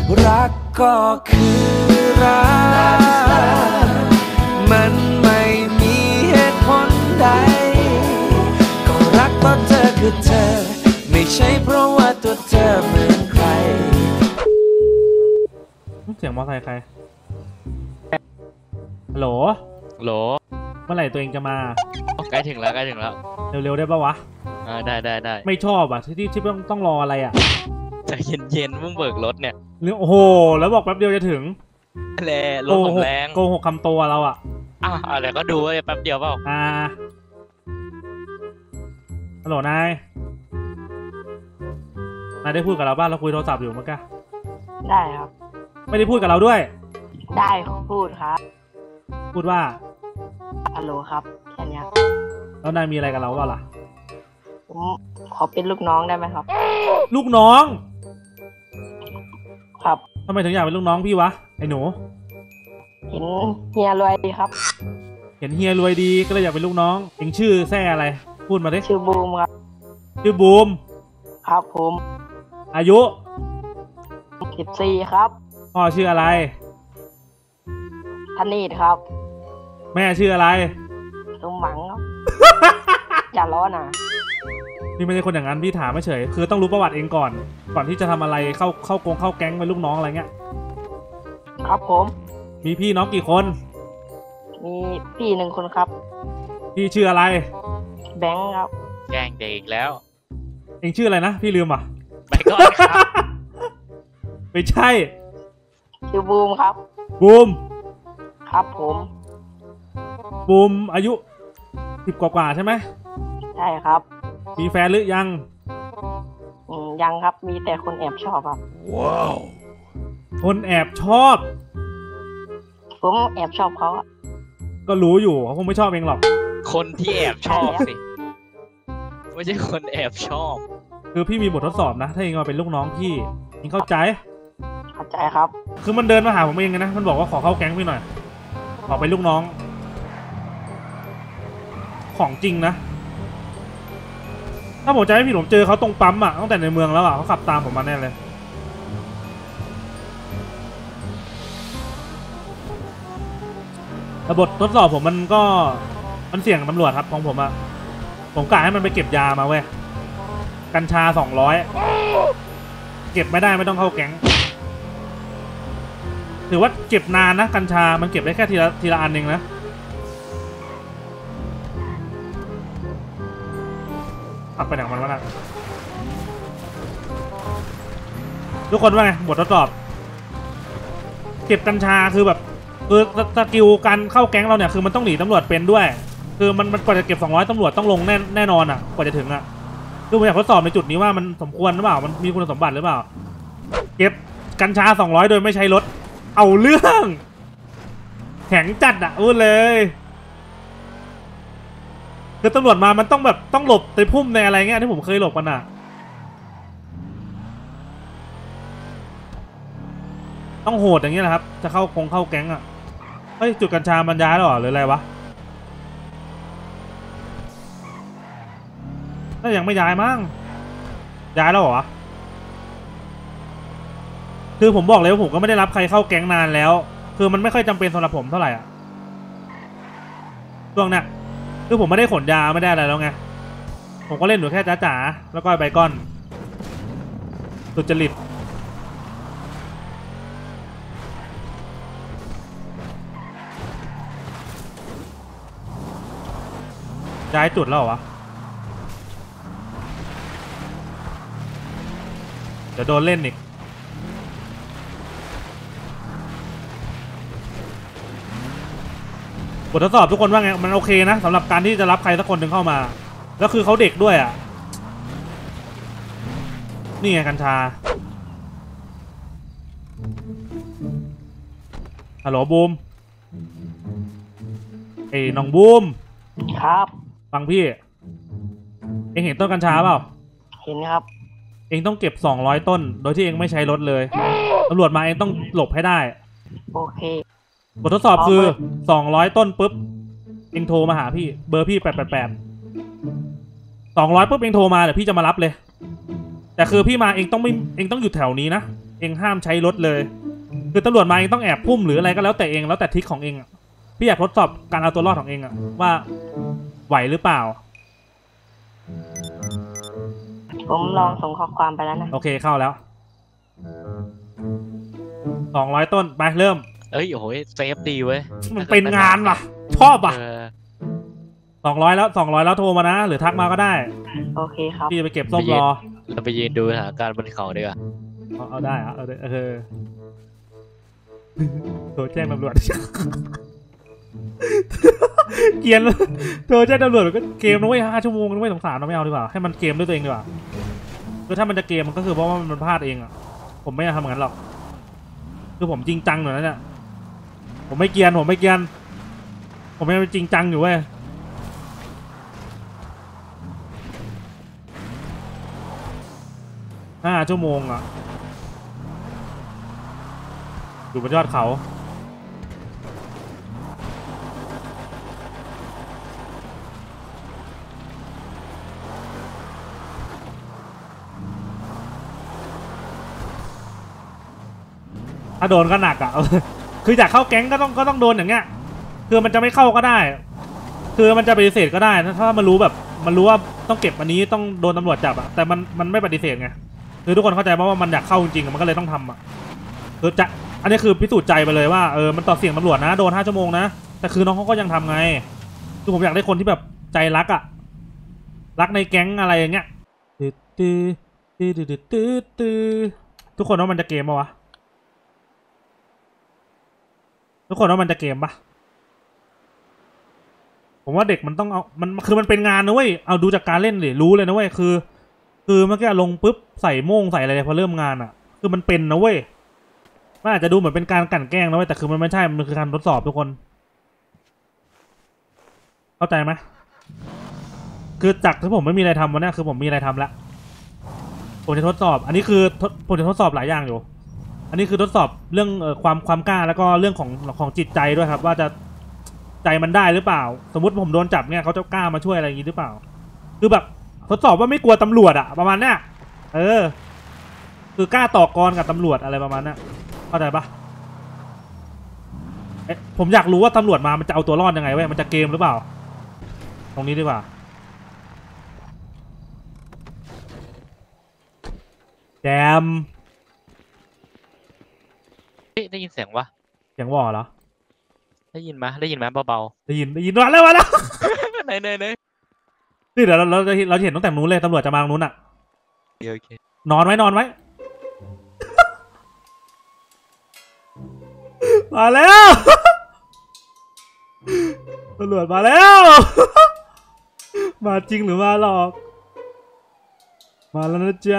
รักก็คือรักมันไม่มีเหตุผลใดก็รักเพราะเธอคือเธอไม่ใช่เพราะว่าตัวเธอเหมือนใครเสียงมอไซค์ใครฮัลโหลโหลเมื่อไหร่ตัวเองจะมาใกล้ถึงแล้วเร็วๆได้ปะวะได้ไม่ชอบอ่ะที่ต้องรออะไรอ่ะใจเย็นๆมึงเบิกรถเนี่ยโอ้โหแล้วบอกแป๊บเดียวจะถึงแรงรถผมแรงโกหกคำโตเราอ่ะอะไรก็ดูแป๊บเดียวเปล่าฮัลโหลนายได้พูดกับเราบ้างเราคุยโทรศัพท์อยู่เมื่อกี้ได้ครับไม่ได้พูดกับเราด้วยได้พูดครับพูดว่าฮัลโหลครับแค่นี้แล้วนายมีอะไรกับเราบ้างล่ะผมขอเป็นลูกน้องได้ไหมครับลูกน้องครับทำไมถึงอยากเป็นลูกน้องพี่วะไอ้หนูเห็นเฮียรวยดีครับเห็นเฮียรวยดีก็เลยอยากเป็นลูกน้องเองชื่อแซ่อะไรพูดมาดิชื่อบูมครับชื่อบูมครับผมอายุ 14ครับพ่อชื่ออะไรธนีดครับแม่ชื่ออะไรสมหวังครับอย่าล้อนะพี่ไม่ใช่คนอย่างนั้นพี่ถามไม่เฉยคือต้องรู้ประวัติเองก่อนที่จะทำอะไรเข้าแก๊งเป็นลูกน้องอะไรเงี้ยครับผมมีพี่น้องกี่คนมีพี่1 คนครับพี่ชื่ออะไรแบงค์ครับแกล้งเด็กอีกแล้วเองชื่ออะไรนะพี่ลืมอ่ะไปก่อนครับไม่ใช่ชื่อบูมครับบูมครับผมบูมอายุ10 กว่าใช่ไหมใช่ครับมีแฟนหรือยังยังครับมีแต่คนแอบชอบครับว้าวคนแอบชอบผมแอบชอบเขาก็รู้อยู่เขาคงไม่ชอบเองหรอกคนที่แอบชอบสิไม่ใช่คนแอบชอบคือพี่มีบททดสอบนะถ้าเองมาเป็นลูกน้องพี่เองเข้าใจครับคือมันเดินมาหาผมเองนะมันบอกว่าขอเข้าแก๊งพี่หน่อยขอเป็นลูกน้องของจริงนะถ้าผมจะไม่ผิดผมเจอเขาตรงปั๊มอ่ะตั้งแต่ในเมืองแล้วอ่ะเขาขับตามผมมาแน่เลยระบบทดสอบผมมันเสี่ยงตำรวจครับของผมอ่ะผมกะให้มันไปเก็บยามาเว้ยกัญชา200เก็บไม่ได้ไม่ต้องเข้าแก๊งถือว่าเก็บนานนะกัญชามันเก็บได้แค่ทีละอันเองนะขับไปไหนมันวะน่ะทุกคนว่าไงบททดสอบเก็บกัญชาคือแบบสกิลการเข้าแก๊งเราเนี่ยคือมันต้องหนีตำรวจเป็นด้วยคือมันกว่าจะเก็บ200ตำรวจต้องลงแน่นอนอ่ะกว่าจะถึงอ่ะคือผมอยากทดสอบในจุดนี้ว่ามันสมควรหรือเปล่ามันมีคุณสมบัติหรือเปล่าเก็บกัญชา200โดยไม่ใช้รถเอาเรื่องแข็งจัดอ่ะพูดเลยคือตำรวจมามันต้องแบบต้องหลบในพุ่มในอะไรเงี้ยที่ผมเคยหลบกันอ่ะต้องโหดอย่างเงี้ยนะครับจะเข้าแก๊งอ่ะเฮ้ยจุดกัญชามันย้ายหรอหรืออะไรวะน่ายังไม่ย้ายมั้งย้ายแล้วเหรอคือผมบอกเลยว่าผมก็ไม่ได้รับใครเข้าแก๊งนานแล้วคือมันไม่ค่อยจำเป็นสำหรับผมเท่าไหร่อ่ะช่วงเนี้ยคือผมไม่ได้ขนยาไม่ได้อะไรแล้วไงผมก็เล่นอยู่แค่จ๋าแล้วก็ใบก้อนสุจริตย้ายจุดแล้วเหรอวะเดี๋ยวโดนเล่นอีกบททดสอบทุกคนว่าไงมันโอเคนะสำหรับการที่จะรับใครสักคนหนึ่งเข้ามาแล้วคือเขาเด็กด้วยอ่ะนี่ไงกัญชาฮัลโหลบูมไอ้น้องบูมครับฟังพี่เอ็งเห็นต้นกัญชาเปล่าเห็นครับเอ็งต้องเก็บ200ต้นโดยที่เอ็งไม่ใช้รถเลยตำรวจมาเอ็งต้องหลบให้ได้โอเคบททดสอบคือ200ต้นปุ๊บเอ็งโทรมาหาพี่เบอร์พี่888 200ปุ๊บเอ็งโทรมาเดี๋ยวพี่จะมารับเลยแต่คือพี่มาเอ็งต้องอยู่แถวนี้นะเองห้ามใช้รถเลยคือตำรวจมาเองต้องแอบพุ่มหรืออะไรก็แล้วแต่เองแล้วแต่ทริคของเองอะพี่อยากทดสอบการเอาตัวรอดของเองอะว่าไหวหรือเปล่าผมลองส่งข้อความไปแล้วนะโอเคเข้าแล้ว200 ต้นไปเริ่มโอ้โหเซฟดีเว้ยมันเป็นงานว่ะชอบอ่ะ200แล้วโทรมานะหรือทักมาก็ได้โอเคครับพี่จะไปเก็บส้มรอเราไปยืนดูสถานการณ์บนเขาดีกว่าเอาได้เอาโทรแจ้งตำรวจเกียนโทรแจ้งตำรวจก็เกมนะเว้ย5 ชั่วโมงนะเว้ยสงสารเราไม่เอาดีกว่าให้มันเกมด้วยตัวเองดีกว่าคือถ้ามันจะเกมมันก็คือเพราะว่ามันพลาดเองอ่ะผมไม่ทำงั้นหรอกคือผมจริงจังหน่อยนะเนี่ยผมไม่เกียนผมยังจริงจังอยู่เว้ย5 ชั่วโมงอ่ะอยู่บนยอดเขาถ้าโดนก็หนักอ่ะคืออยากเข้าแก๊งก็ต้องโดนอย่างเงี้ยคือมันจะไม่เข้าก็ได้คือมันจะปฏิเสธก็ได้ถ้ามันรู้ว่าต้องเก็บอันนี้ต้องโดนตำรวจจับอ่ะแต่มันไม่ปฏิเสธไงคือทุกคนเข้าใจว่ามันอยากเข้าจริงๆมันก็เลยต้องทำอ่ะคือจะอันนี้คือพิสูจน์ใจไปเลยว่ามันต่อเสี่ยงตำรวจนะโดน5 ชั่วโมงนะแต่คือน้องเขาก็ยังทำไงคือผมอยากได้คนที่แบบใจรักอ่ะรักในแก๊งอะไรอย่างเงี้ยทุกคนว่ามันจะเกมปะวะทุกคนว่ามันจะเกมปะผมว่าเด็กมันต้องเอาคือมันเป็นงานนะเว้ยเอาดูจากการเล่นดิรู้เลยนะเว้ยคือเมื่อกี้ลงปุ๊บใส่โม่งใส่อะไรพอเริ่มงานอ่ะคือมันเป็นนะเว้ยมันอาจจะดูเหมือนเป็นการกลั่นแกล้งนะเว้ยแต่คือมันไม่ใช่มันคือการทดสอบทุกคนเข้าใจไหมคือจากที่ผมไม่มีอะไรทำวันนี้คือผมมีอะไรทำแล้วผมจะทดสอบอันนี้คือผมจะทดสอบหลายอย่างอยู่อันนี้คือทดสอบเรื่องความกล้าแล้วก็เรื่องของจิตใจด้วยครับว่าจะใจมันได้หรือเปล่าสมมติผมโดนจับเนี่ยเขาจะกล้ามาช่วยอะไรอย่างนี้หรือเปล่าคือแบบทดสอบว่าไม่กลัวตำรวจอะประมาณเนี้ยคือกล้าต่อกรกับตำรวจอะไรประมาณนั้นเข้าใจปะผมอยากรู้ว่าตำรวจมามันจะเอาตัวรอดยังไงเว้ยมันจะเกมหรือเปล่าตรงนี้ดีกว่าแจมได้ยินเสียงวะเสียงวอเหรอได้ยินไหมเบาๆได้ยินมาแล้วไหนนี่เดี๋ยวเราเห็นตั้งแต่นู้นเลยตำรวจจะมาตรงนู้นอ่ะโอเคนอนไว้มาแล้วตำรวจมาแล้วมาจริงหรือมาหลอกมาแล้วนะจ๊ะ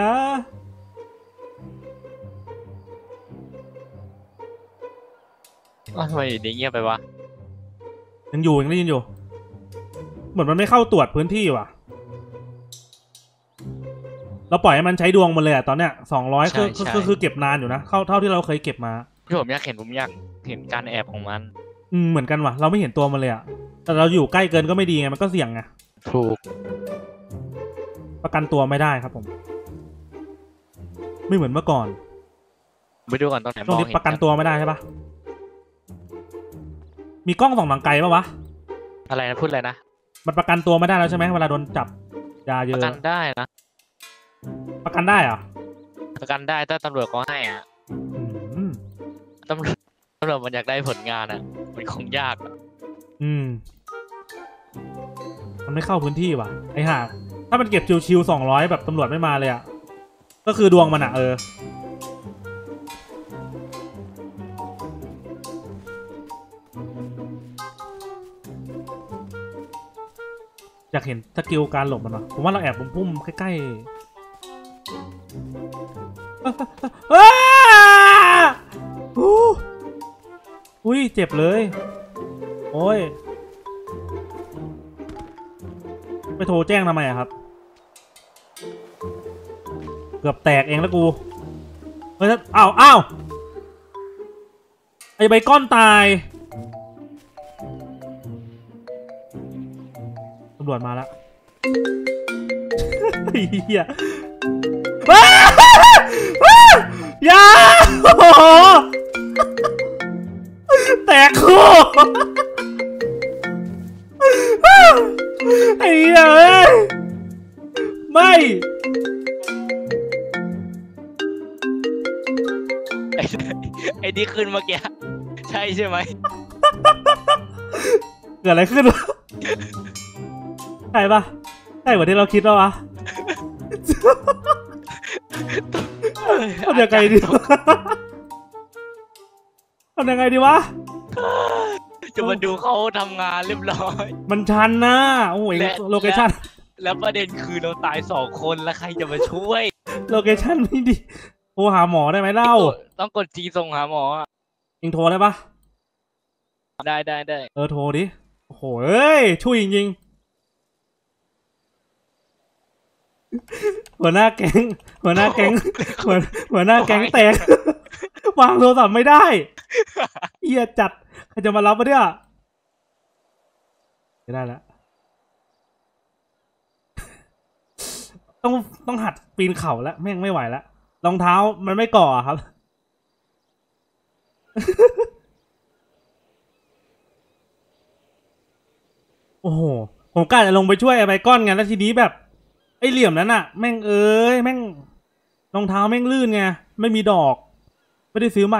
ทำไมดีเงียบไปวะยังได้ยินอยู่เหมือนมันไม่เข้าตรวจพื้นที่ว่ะเราปล่อยให้มันใช้ดวงมันเลยอะตอนเนี้ย200คือเก็บนานอยู่นะเท่าที่เราเคยเก็บมาที่ผมอยากเห็นการแอบของมันเหมือนกันว่ะเราไม่เห็นตัวมันเลยอะแต่เราอยู่ใกล้เกินก็ไม่ดีไงมันก็เสี่ยงไงถูกประกันตัวไม่ได้ครับผมไม่เหมือนเมื่อก่อนไปดูก่อนตอนไหนตรงนี้ประกันตัวไม่ได้ใช่ปะมีกล้องส่องทางไกลปะวะอะไรนะพูดอะไรนะมันประกันตัวไม่ได้แล้วใช่ไหมเวลาโดนจับยาเยอะประกันได้นะประกันได้เหรอประกันได้ถ้าตำรวจเขาให้อ่ะตำรวจมันอยากได้ผลงานอ่ะมันคงยากมันไม่เข้าพื้นที่ว่ะไอ้ห่าถ้ามันเก็บชิวๆ200แบบตำรวจไม่มาเลยอ่ะก็คือดวงมันอ่ะอยากเห็นสกิลการหลบมันวะผมว่าเราแอบพุ่มใกล้ๆอุ้ยเจ็บเลยโอ้ยไปโทรแจ้งทำไมอะครับเกือบแตกเองแล้วกูเฮ้ยอ้าวไอใบก้อนตายตำรวจมาแล้วเฮียยาโอ้โหแตกคู่ไอ้เหี้ยเอ้ยไม่ไอ้ที่ขึ้นเมื่อกี้ใช่ใช่ไหมเกิดอะไรขึ้นวะใช่ปะใช่กว่าที่เราคิดปะวะทำยังไงดีทำยังไงดีวะจะมาดูเขาทำงานเรียบร้อยมันชันนะโอ้ยโลเคชั่นแล้วประเด็นคือเราตาย2 คนแล้วใครจะมาช่วยโลเคชั่นไม่ดีโทรหาหมอได้ไหมเล่าต้องกดจีส่งหาหมออะเองโทรได้ปะได้โทรดิโอ้โหเอ้ยช่วยจริงๆหัวหน้าแก๊งหัวหน้าแก๊งแตกวางโทรศัพท์ไม่ได้เหี้ยจัดใครจะมารับมาเนี่ยไม่ได้แล้วต้องหัดปีนเขาแล้วแม่งไม่ไหวแล้วรองเท้ามันไม่ก่อครับ โอ้โหผมกะจะลงไปช่วยไอ้ไบก้อนไงแล้วทีนี้แบบไอ้เหลี่ยมนั้นอะแม่งแม่งรองเท้าแม่งลื่นไงไม่มีดอกไม่ได้ซื้อใหม่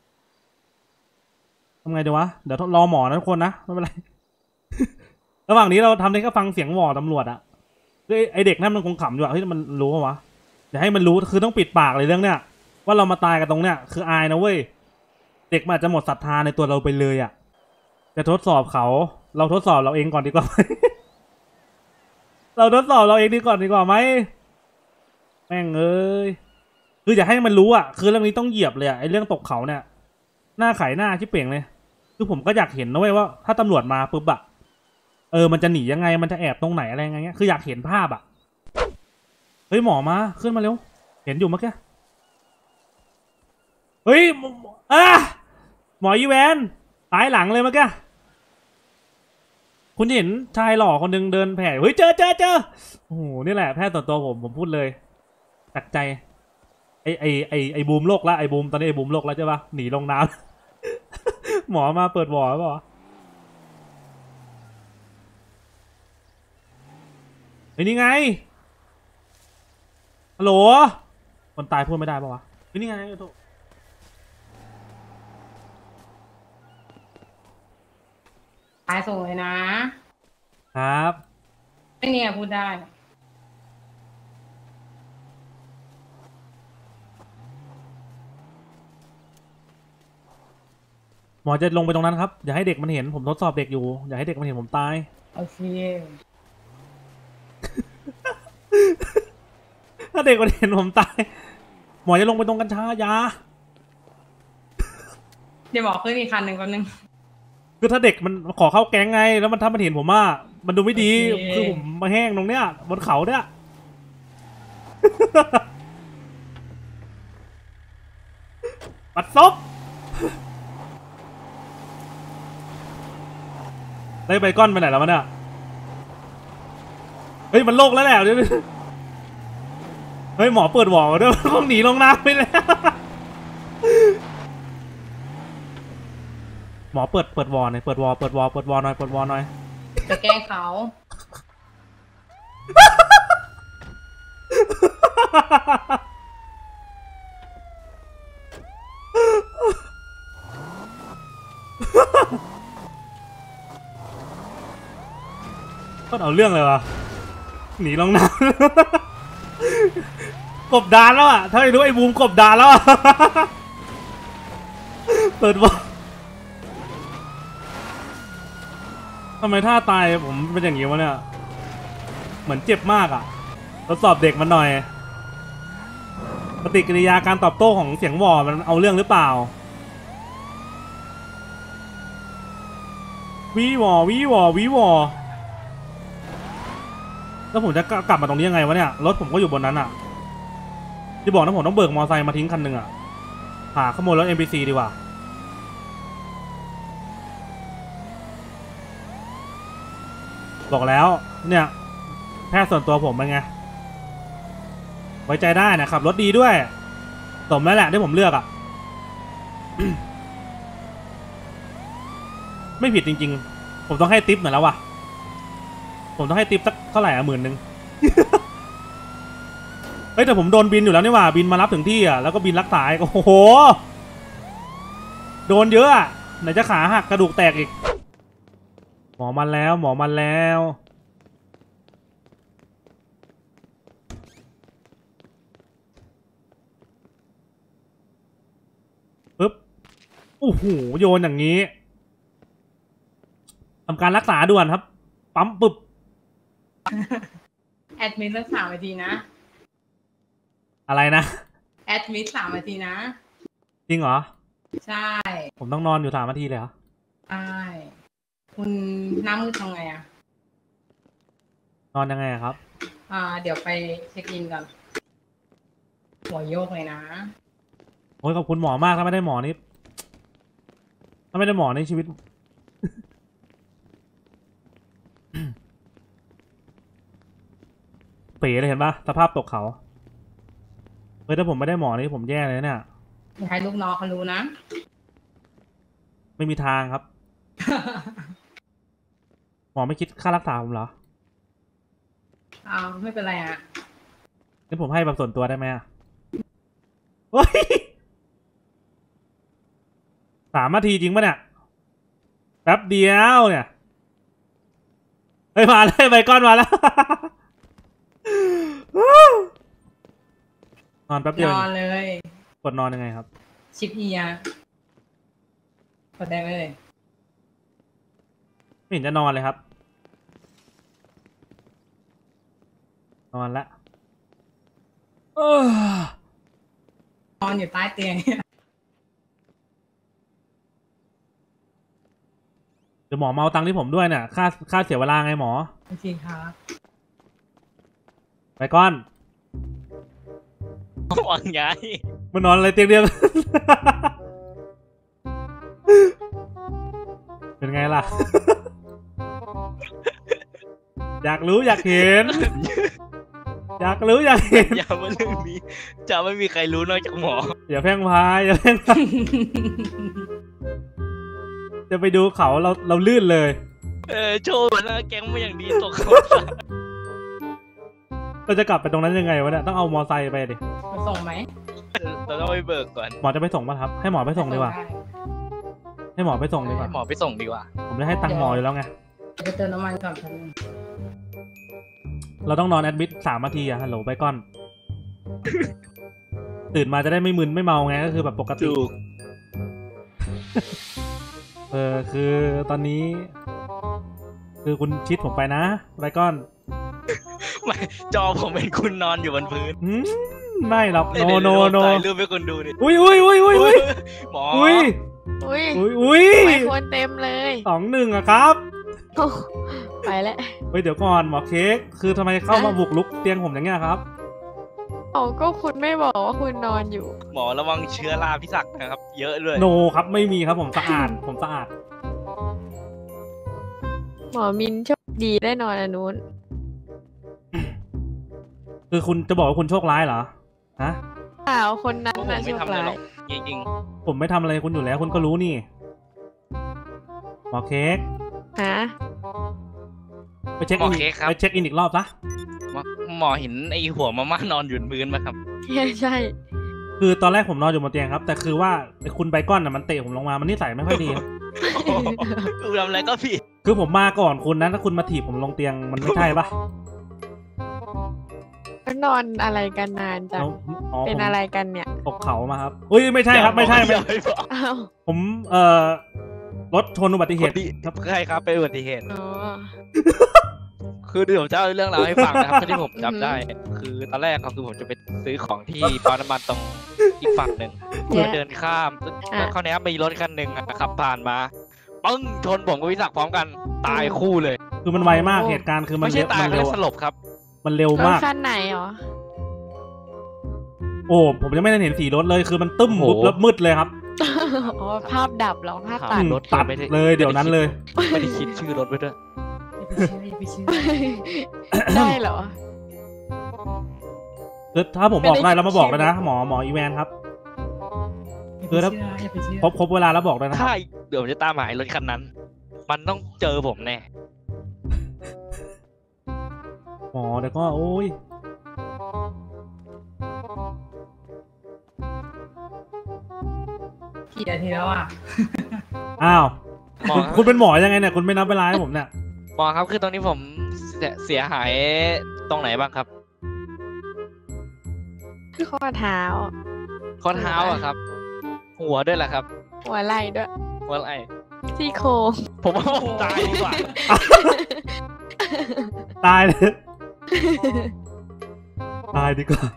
ทำไงดีวะเดี๋ยวรอหมอนะทุกคนนะไม่เป็นไร ระหว่างนี้เราทำได้ก็ฟังเสียงหวอตำรวจอะคือไอเด็กนั่นมันคงขำอยู่อะเฮ้ยมันรู้ปะวะเดี๋ยวให้มันรู้คือต้องปิดปากเลยเรื่องเนี้ยว่าเรามาตายกันตรงเนี้ยคืออายนะเว้ยเด็กมันอาจจะหมดศรัทธาในตัวเราไปเลยอะจะทดสอบเขาเราทดสอบเราเองก่อนดีกว่าไหม เราทดสอบเราเองดีกว่าไหมแม่งเอ้ยคืออย่าให้มันรู้อะคือเรื่องนี้ต้องเหยียบเลยอะไอเรื่องตกเขาเนี่ยหน้าไขหน้าชิบเป่งเลยคือผมก็อยากเห็นนะเว้ยว่าถ้าตำรวจมาปุ๊บอะมันจะหนียังไงมันจะแอบตรงไหนอะไรเงี้ยคืออยากเห็นภาพอะเฮ้ยหมอมาขึ้นมาเร็วเห็นอยู่เมื่อกี้เฮ้ยหมอยีแวนตายหลังเลยเมื่อกี้คุณเห็นชายหล่อคนหนึ่งเดินแผ่เฮ้ยเจอโอ้โหนี่แหละแพทย์ส่วนตัวผมพูดเลยจากใจไอ้บูมโลกละไอ้บูมตอนนี้ไอ้บูมโลกแล้วใช่ปะหนีลงน้ำ หมอมาเปิดหวอเปล่าไอ้นี่ไงฮัลโหลคนตายพูดไม่ได้ปะวะไอ้นี่ไงโทษตายส่งเลยนะครับ ไม่เนี่ยพูดได้หมอจะลงไปตรงนั้นครับอย่าให้เด็กมันเห็นผมทดสอบเด็กอยู่อย่าให้เด็กมันเห็นผมตายโอเคถ้าเด็กมันเห็นผมตายหมอจะลงไปตรงกัญชายาเดี๋ยวบอกขึ้นอีกคันหนึ่งแป๊บนึงคือถ้าเด็กมันขอเข้าแก๊งไงแล้วมันถ้ามันเห็นผมว่ามันดูไม่ดีโอเคคือผมมาแห้งตรงเนี้ยบนเขาเนี่ย ปัดซบได้ใบก้อนไปไหนแล้วมันเนี่ยเฮ้ยมันโลกแล้วแหละเดี๋ยวเฮ้ยหมอเปิดหวอด้วยต้องหนีลงน้ำไปแล้ว หมอเปิดวอหน่อยเปิดวอหน่อยเปิดวอหน่อยจะแกล้งเขาก็เอาเรื่องเลยวะหนีลงน้ำ กบดานแล้วอ่ะถ้าไม่รู้ไอ้บูมกบดานแล้วอ่ะ เปิดวอทำไมท่าตายผมเป็นอย่างนี้วะเนี่ยเหมือนเจ็บมากอ่ะทดสอบเด็กมันหน่อยปฏิกิริยาการตอบโต้ของเสียงวอมันเอาเรื่องหรือเปล่าวีวอแล้วผมจะกลับมาตรงนี้ยังไงวะเนี่ยรถผมก็อยู่บนนั้นอ่ะที่บอกนะผมต้องเบิกมอไซค์มาทิ้งคันหนึ่งอ่ะหาขโมยรถ NPC ดีกว่าบอกแล้วเนี่ยแพทย์ส่วนตัวผมเป็นไงไว้ใจได้นะขับรถดีด้วยตสมแล้วแหละที่ผมเลือกอ่ะ ไม่ผิดจริงๆผมต้องให้ทิปหน่อยแล้วว่ะผมต้องให้ทิปสักเท่าไหร่อ่ะ10,000 เฮ้ยแต่ผมโดนบินอยู่แล้วนี่หว่าบินมารับถึงที่อ่ะแล้วก็บินรักษาอีกโอ้โหโดนเยอะอ่ะไหนจะขาหักกระดูกแตกอีกหมอมันแล้วหมอมันแล้วปึ๊บโอ้โหโยนอย่างนี้ทำการรักษาด่วนครับปั๊มปึ๊บแอดมิดสัก3 นาทีนะอะไรนะแอดมิด3 นาทีนะจริงเหรอใช่ผมต้องนอนอยู่3 นาทีเลยเหรอใช่คุณหน้ามืดทำไงอ่ะนอนยังไงครับเดี๋ยวไปเช็คอินก่อนหัวโยกเลยนะโอ้ยขอบคุณหมอมากถ้าไม่ได้หมอนี่ถ้าไม่ได้หมอในชีวิต เป๋เลยเห็นปะสภาพตกเขาเฮ้ยถ้าผมไม่ได้หมอนี่ผมแย่เลยเนี่ยอย่าให้ลูกน้องเขารู้นะไม่มีทางครับ หมอไม่คิดค่ารักษาผมเหรอไม่เป็นไรอ่ะงั้นผมให้แบบส่วนตัวได้ไหมเฮ้ย3 นาทีจริงปะเนี่ยแป๊บเดียวเนี่ยเฮ้ยมาเลยใบก้อนมาแล้ว นอนแป๊บเดียวนอนเลยกดนอนยังไงครับชิปเอียกดได้เลยไม่เห็นจะนอนเลยครับนอนละนอนอยู่ใต้เตียงเดี๋ยวหมอเมาตังค์ที่ผมด้วยเนี่ยค่าเสียเวลาไงหมอโอเคครับไปก้อนหวังย้ายมันนอนอะไรเตียงเดียว เป็นไงล่ะ อยากรู้อยากเห็น อยากรู้อยากเห็นอย่ามาเรื่องนี้จะไม่มีใครรู้นอกจากหมออย่าแพร่งพายอย่าแพร่งพายจะไปดูเขาเราลื่นเลยโชว์นะแก๊งมาอย่างดีตกเขาเราจะกลับไปตรงนั้นยังไงวะเนี่ยต้องเอามอไซค์ไปดิมาส่งไหมเราต้องไปเบิกก่อนหมอจะไปส่งป่ะครับให้หมอไปส่งดีกว่าให้หมอไปส่งดีกว่าหมอไปส่งดีกว่าผมจะให้ตังค์หมออยู่แล้วไงจะเติมน้ำมันก่อนครับเราต้องนอนแอดมิด3 นาทีอะฮัลโหลไปก่อนตื่นมาจะได้ไม่มึนไม่เมาไงก็คือแบบปกติคือตอนนี้คือคุณชิดผมไปนะไปก่อนไม่จอผมเป็นคุณนอนอยู่บนพื้นไม่หรอกโนรูปให้คุณดูดิอุ้ยหมออุ้ยไม่ควรเต็มเลย 2-1อะครับไปแล้วเฮ้ยเดี๋ยวก่อนหมอเค้กคือทำไมเข้ามาบุกลุกเตียงผมอย่างเงี้ยครับก็คุณไม่บอกว่าคุณนอนอยู่หมอระวังเชื้อราพิษศักดิ์นะครับเยอะเลยโนครับไม่มีครับผมสะอาดผมสะอาดหมอมินโชคดีได้นอนอันนู้นคือคุณจะบอกว่าคุณโชคร้ายเหรอฮะคนนั้นน่ะโชคร้ายจริงๆผมไม่ทำอะไรคุณอยู่แล้วคุณก็รู้นี่หมอเค้กไปเช็คอินอีกรอบนะหมอเห็นไอหัวมาม่านอนอยู่พื้นไหมครับใช่คือตอนแรกผมนอนอยู่บนเตียงครับแต่คือว่าคุณไบก้อนน่ะมันเตะผมลงมามันนิสัยไม่ค่อยดีคือทำอะไรก็ผิดคือผมมาก่อนคุณนะถ้าคุณมาถีบผมลงเตียงมันไม่ใช่ปะนอนอะไรกันนานจังเป็นอะไรกันเนี่ยตกเขามาครับอุ้ยไม่ใช่ครับไม่ใช่ผมรถชนอุบัติเหตุครับใช่ครับเป็นอุบัติเหตุคือเดี๋ยวจะเล่าเรื่องราวให้ฟังนะครับที่ผมจำได้คือตอนแรกก็คือผมจะไปซื้อของที่ปั๊มน้ำมันตรงอีกฝั่งหนึ่งเพื่อเดินข้ามแล้วคราวนี้มีรถคันหนึ่งขับผ่านมาปึ้งชนผมกับวิศักดิ์พร้อมกันตายคู่เลยคือมันไวมากเหตุการณ์คือมันไม่ใช่ตายเลยสลบครับมันเร็วมากคันไหนหรอโอ้ผมยังไม่ได้เห็นสีรถเลยคือมันตึ้มปุ๊บแล้วมืดเลยครับภาพดับหรอภาพตัดรถตัดเลยเดี๋ยวนั้นเลยไม่ได้คิดชื่อรถไว้ด้วยได้เหรอถ้าผมบอกได้แล้วมาบอกแล้วนะหมออีแวนครับคือถ้าอย่าไปเชื่อครบเวลาแล้วบอกด้วยนะคถ้ารับเดี๋ยวผมจะตามหาไอ้รถคันนั้น มันต้องเจอผมแน่หมอเดี๋ยวก็โอ้ยกี่นาทีแล้วอ่ะอ้าวหมอคุณเป็นหมอยังไงเนี่ยคุณไม่นับเวลาให้ผมเนี่ยหมอครับคือตรงนี้ผมเสียหายตรงไหนบ้างครับคือข้อเท้าข้อเท้าอะครับ หัวด้วยแหละครับหัวไหล่ด้วยหัวอะไรซี่โครงผมว่าผมตายดีกว่าตายเลยตายดีกว่า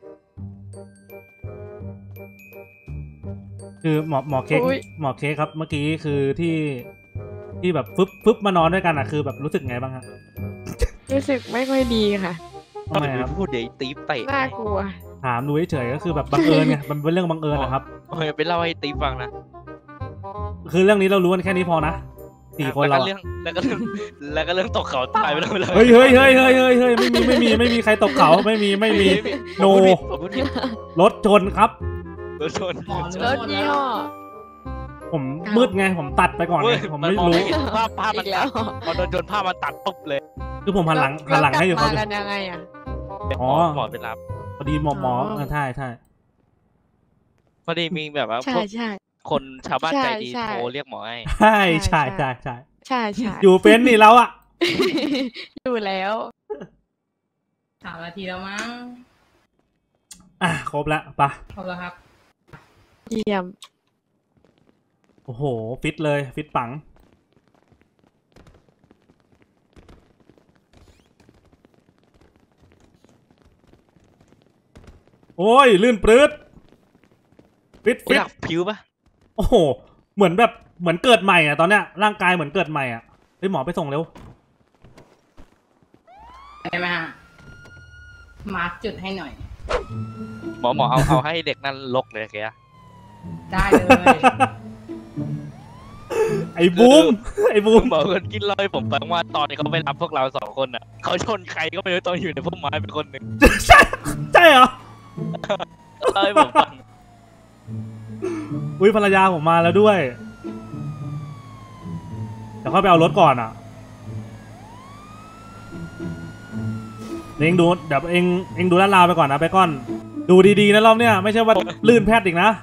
คือหมอเค้กอุ๊ยหมอเค้กครับเมื่อกี้คือที่แบบฟึบมานอนด้วยกันอ่ะคือแบบรู้สึกไงบ้างฮะรู้สึกไม่ค่อยดีค่ะทำไมครับพูดเดี๋ยวตีฟเตะน่ากลัวถามดูเฉยๆก็คือแบบบังเอิญไงมันเป็นเรื่องบังเอิญนะครับโอ้ยไปเล่าให้ตีฟฟังนะคือเรื่องนี้เรารู้กันแค่นี้พอนะ4 คนเราแล้วก็เรื่องตกเขาตายไปแล้วเฮ้ยไม่มีใครตกเขาไม่มีโนผมพูดผิดรถชนครับรถชนรถยี่ห้อผมมืดไงผมตัดไปก่อนไงผมไม่รู้ภาพมันอีกแล้ตัวดพอโดนชนภาพมันตัดปุ๊บเลยคือผมหันหลังให้อยู่แล้วเขากลับมากันยังไงอ่ะอ๋อหมอไปรับพอดีหมอใช่พอดีมีแบบว่าใช่พวกใช่คนชาวบ้านใจดีใช่โทรเรียกหมอให้ใช่ใช่อยู่เป็นนี่แล้วอ่ะอยู่แล้ว 3 นาทีแล้วมั้งครบแล้วปะครบแล้วครับเยี่ยมโอ้โหฟิตเลยฟิตปังโอ้ยลื่นปลื้ดฟิตอยากผิวปะโอ้โหเหมือนเกิดใหม่อ่ะตอนเนี้ยร่างกายเหมือนเกิดใหม่อ่ะเฮ้ยหมอไปส่งเร็วได้ไหมฮะ มาร์คจุดให้หน่อยหมอเอาให้เด็กนั่นลกเลยแกได้เลยไอ้บูมหมอคนกินเล่าให้ผมฟังว่าตอนที่เขาไปรับพวกเรา2 คนอ่ะเขาชนใครก็ไม่รู้ตอนอยู่ในพุ่มไม้เป็นคนหนึ่งใช่เหรอเล่าให้ผมฟังอุ้ยภรรยาผมมาแล้วด้วยเดี๋ยวเข้าไปเอารถก่อนอ่ะเองดูเดี๋ยวเองดูลาดราวไปก่อนนะไปก่อนดูดีๆนะรอบเนี้ยไม่ใช่ว่าลื่นแพทย์อีกนะ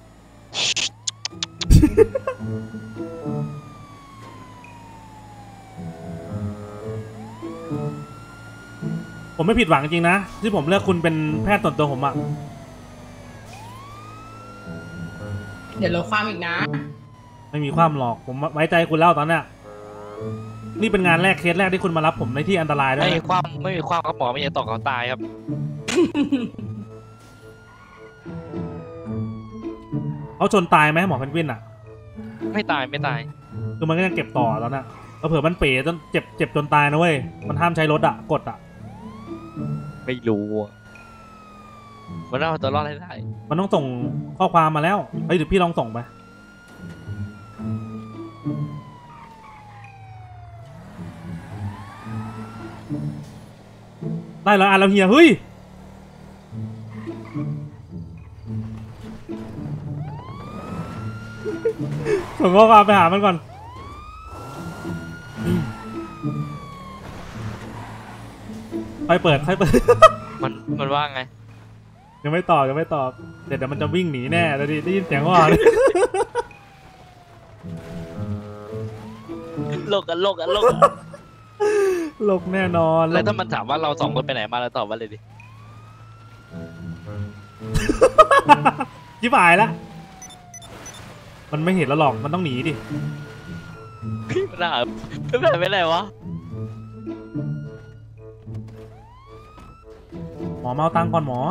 ผมไม่ผิดหวังจริงนะที่ผมเลือกคุณเป็นแพทย์ส่วนตัวผมอะเดี๋ยวลดความอีกนะไม่มีความหรอกผมไว้ใจคุณแล้วตอนเนี้ยนี่เป็นงานแรกเคสแรกที่คุณมารับผมในที่อันตรายด้วยไม่มีนะความครับหมอไม่อยากตกเขาตายครับเขาชนตายไหมหมอเพนกวินอะไม่ตายคือมันก็ยังเก็บต่อตอนน่ะเผื่อมันเป๋จนเจ็บจนตายนะเว้ยมันห้ามใช้รถอะกดอะไม่รู้มันเอาตัวรอดให้ได้มันต้องส่งข้อความมาแล้วเฮ้ยเดี๋ยวพี่ลองส่งไปได้แล้วอ่ะแล้วเฮียเฮ้ยส่งข้อความไปหามันก่อนค่อยเปิดมันว่าไงยังไม่ตอบเดี๋ยวมันจะวิ่งหนีแน่แล้วได้ยินเสียงว่าโลกโลกแน่นอนแล้วถ้ามันถามว่าเรา2 คนไปไหนมาเราตอบว่าเลยดิชิบหายละมันไม่เห็นแล้วหรอกมันต้องหนีดิมันหาไม่ไปไหนวะหมอมาเอาตังค์ก่อนหมอ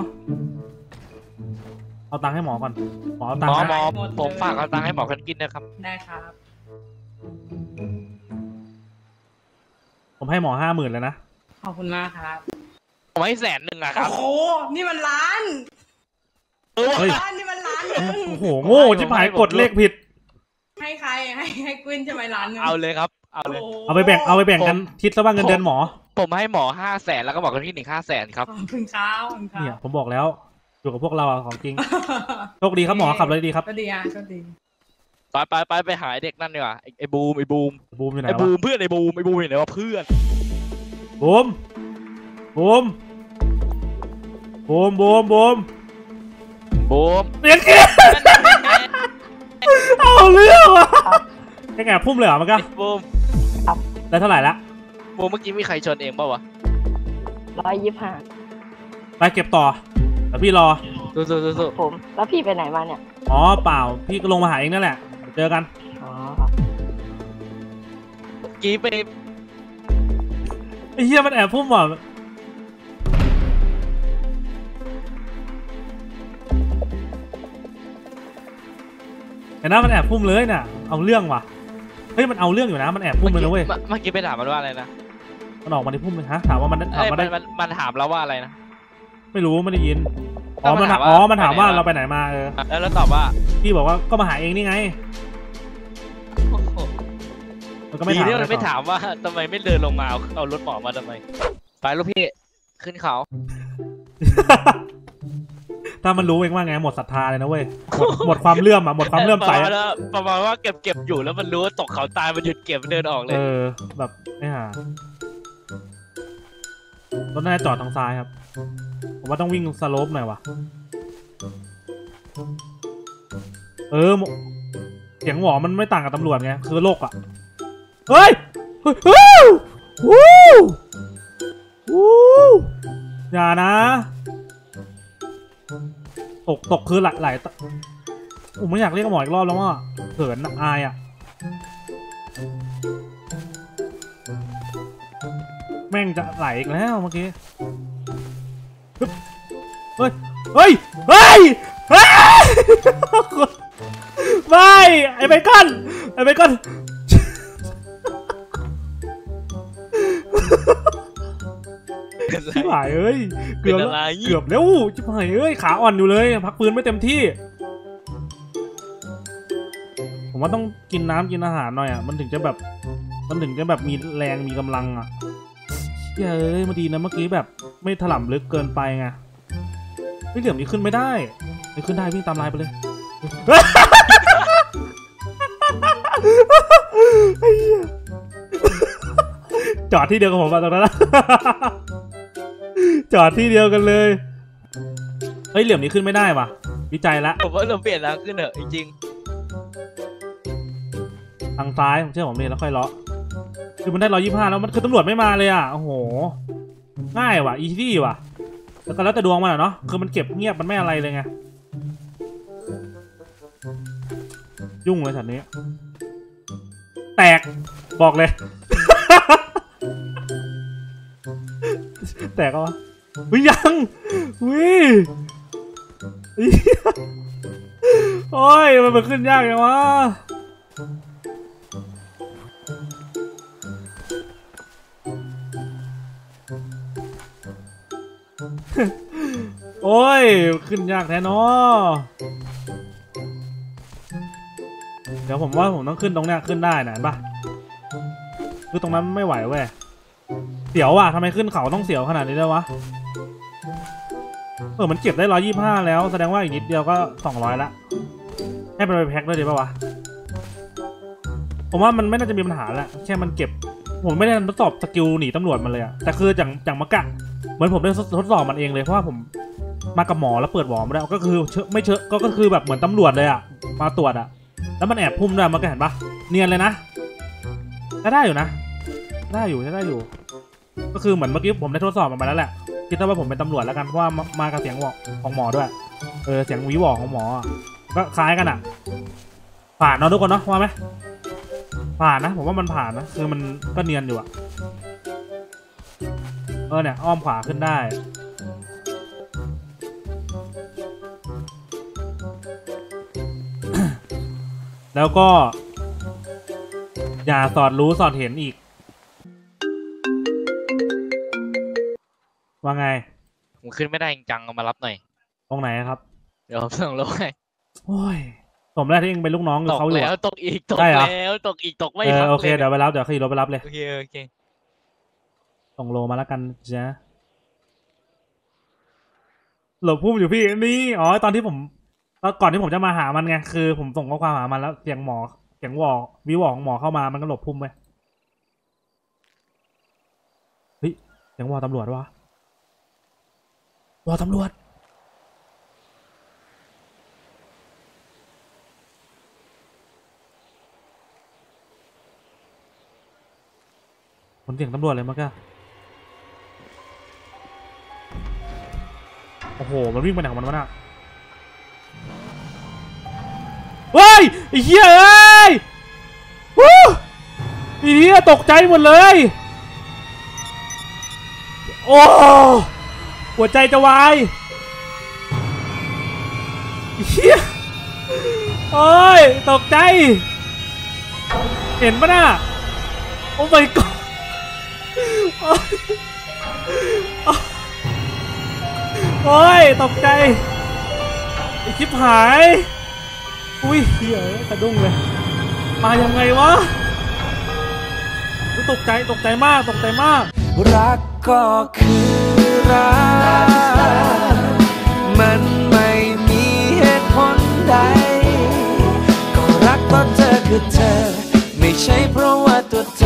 เอาตังค์ให้หมอก่อนหมอเอาตังค์หมอให้ผมฝากเอาตังค์ให้หมอคนกินนะครับได้ครับผมให้หมอ50,000เลยนะขอบคุณมากครับผมให้100,000อะคโอ้รับโห นี่มันล้านเฮ้ยล้านนี่มันล้านหนึ่งโอ้โหโง่ชิบหายกดเลขผิดให้ใคร ให้กวินใช่ไหมล้านหนึงเอาเลยครับเอาเลยโโหเอาไปแบ่งกันคิดซะว่าเงินเดือนหมอผมให้หมอ500,000แล้วก็หมอคนกินอีก500,000ครับขอบคุณครับขอบคุณครัเนี่ยบผมบอกแล้วอยู่กับพวกเราของจริงโชคดีครับหมอขับเลยดีครับก็ดีอ่ะก็ดีไปหาเด็กนั่นดีกว่าไอ้บูมบูมอยู่ไหนไอ้วะบูมเพื่อนไอ้บูมอยู่ไหนวะเพื่อนบูมบูมเสียงเกียร์เอาเรื่องว่ะแค่ไงพุ่มเลยเหรอมันก็บูมได้เท่าไหร่ละบูมเมื่อกี้มีใครชนเองเปล่าวะ 125 ไปเก็บต่อแต่พี่รอสู้ผมแล้วพี่ไปไหนมาเนี่ยอ๋อเปล่าพี่ก็ลงมาหาเองนั่นแหละเจอกันอ๋อครับเมื่อกี้ไปไอ้เหี้ยมันแอบพุ่มว่ะเห็นนะมันแอบพุ่มเลยน่ะเอาเรื่องว่ะเฮ้ยมันเอาเรื่องอยู่นะมันแอบพุ่มเลยนะเว้ยเมื่อกี้ไปถามมันว่าอะไรนะมันออกมาในพุ่มเลยฮะถามว่ามันถามมาได้มันถามเราว่าอะไรนะไม่รู้ไม่ได้ยินอ๋อมันถามว่าเราไปไหนมาแล้วตอบว่าพี่บอกว่าก็มาหาเองนี่ไงมันก็ไม่ดีถามที่มันไม่ถามว่าทำไมไม่เดินลงมาเอารถหมอมาทำไมไปลูกพี่ขึ้นเขาถ้ามันรู้เองว่าไงหมดศรัทธาเลยนะเว้ยหมดความเลื่อมอ่ะหมดความเลื่อมใสประมาณว่าเก็บอยู่แล้วมันรู้ว่าตกเขาตายมันหยุดเก็บเดินออกเลยแบบไม่หารถน่าจะจอดทางซ้ายครับผมว่าต้องวิ่งสโลปหน่อยวะเสียงหวอมันไม่ต่างกับตำรวจไงคือโลกอ่ะเฮ้ยอย่านะตกคือหลายผมไม่อยากเรียกหมออีกรอบแล้วว่าเขินอายอ่ะแม่งจะไหลอีกแล้วเมื่อกี้เฮ้ยไม่ไอ้เบคอนชิบหายเอ้ยเกือบแล้วชิบหายเอ้ยขาอ่อนอยู่เลยพักปืนไม่เต็มที่ผมว่าต้องกินน้ำกินอาหารหน่อยอ่ะมันถึงจะแบบมีแรงมีกำลังอ่ะเฮ้ยมาดีนะเมื่อกี้แบบไม่ถล่มลึกเกินไปไงไม่เหลี่ยมนี้ขึ้นไม่ได้ไม่ขึ้นได้วิ่งตามลายไปเลยจอดที่เดียวกับผมมาตรงนั้นจอดที่เดียวกันเลยเฮ้ยเหลี่ยมนี้ขึ้นไม่ได้ว่ะวิจัยละผมว่าเราเปลี่ยนทางขึ้นเถอะจริงทางซ้ายผมเชื่อผมเลยแล้วค่อยเลาะคือมันได้125แล้วมันคือตำรวจไม่มาเลยอ่ะโอ้โหง่ายว่ะอีซี่ว่ะแล้วแต่ดวงมันเนาะคือมันเก็บเงียบมันไม่อะไรเลยไงยุ่งเลยสัตว์นี้แตกบอกเลย แตกวะยังโอ้ยมันขึ้นยากจังวะโอ้ยขึ้นยากแท้เนาะเดี๋ยวผมว่าผมต้องขึ้นตรงเนี้ยขึ้นได้นะเห็นปะคือตรงนั้นไม่ไหวเว้ยเสียวว่ะทำไมขึ้นเขาต้องเสียวขนาดนี้ด้วยวะมันเก็บได้125แล้วแสดงว่าอีกนิดเดียวก็200ละให้ไปแพ็คด้วยดีป่าวะผมว่ามันไม่น่าจะมีปัญหาละแค่มันเก็บผมไม่ได้ทดสอบสกิลหนีตำรวจมันเลยอะแต่คืออย่างมะกะเหมือนผมได้ทดสอบมันเองเลยเพราะว่าผมมากับหมอแล้วเปิดหมอมาแล้วก็คือไม่เชื่อก็คือแบบเหมือนตำรวจเลยอะมาตรวจอะแล้วมันแอบพุ่มด้วยมันก็เห็นปะเนียนเลยนะได้อยู่นะได้อยู่ก็คือเหมือนเมื่อกี้ผมได้ทดสอบมันมาแล้วแหละคิดว่าผมเป็นตำรวจแล้วกันเพราะว่ามากับเสียงของหมอด้วยเสียงวิวของหมอก็คล้ายกันอะผ่านเนาะทุกคนเนาะว่าไหมผ่านนะผมว่ามันผ่านนะคือมันก็เนียนอยู่อะเนี่ยอ้อมขวาขึ้นได้แล้วก็อย่าสอดรู้สอดเห็นอีกว่าไงผมขึ้นไม่ได้จริงจังเอามารับหน่อยตรงไหนครับเดี๋ยวผมส่งลงให้โอ้ยผมแรกที่เองเป็นลูกน้องเขาอยู่แล้วตกอีกตกไม่พักโอเคเดี๋ยวไปรับเดี๋ยวขี่รถไปรับเลยโอเคส่งโลมาแล้วกันจ้ะหลบพุ่มอยู่พี่นี่อ๋อตอนก่อนที่ผมจะมาหามันไงคือผมส่งข้อความหามันแล้วเสียงวิวของหมอเข้ามามันก็หลบพุ่มไปเฮ้ยเสียงวอตำรวจวะตำรวจคนเสียงตำรวจเลยมั้งก็โอ้โหมันวิ่งไปไหนของมันวะน่ะเฮ้ยไอ้เหี้ยเอ้ยวู้ไอ้เหี้ยตกใจหมดเลยโอ้หัวใจจะวายไอ้เหี้ยโอ้ยตกใจเห็นปะน่ะโอ้ my god โอ้ยตกใจไอ้ชิบหายอุ้ยเหี้ยกระดุ้งเลยมายังไงวะตกใจมากรักก็คือรักมันไม่มีเหตุผลใดก็รักเพราะเธอคือเธอไม่ใช่เพราะว่าตัวเธ